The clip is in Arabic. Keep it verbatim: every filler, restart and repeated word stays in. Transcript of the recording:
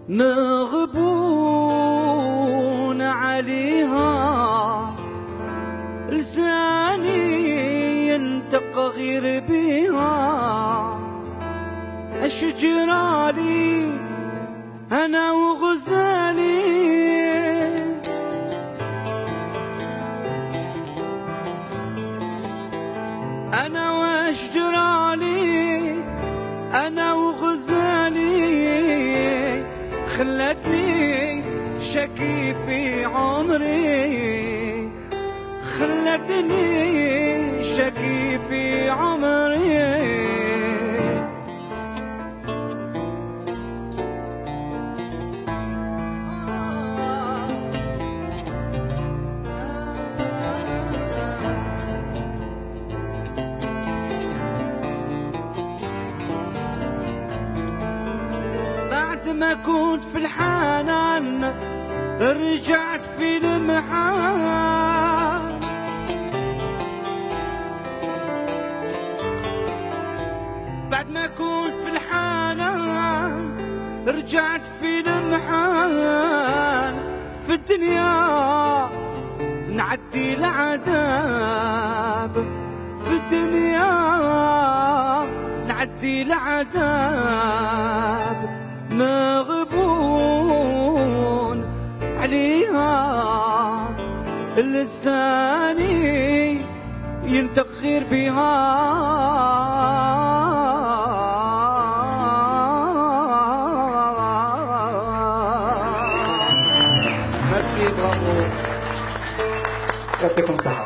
مغبون عليها، لساني ينطق غير بيها. أشجرالي أنا وغزالي، أنا وأشجرالي أنا وغزالي، خلتني شكي في عمري، خلتني شكي في عمري. بعد ما كنت في الحنان رجعت في المحان، بعد ما كنت في الحنان رجعت في المحان. في الدنيا نعدي العذاب، في الدنيا نعدي العذاب. مغبون عليها، لساني ينطق غير بها. ميرسي، برافو، يعطيكم الصحة.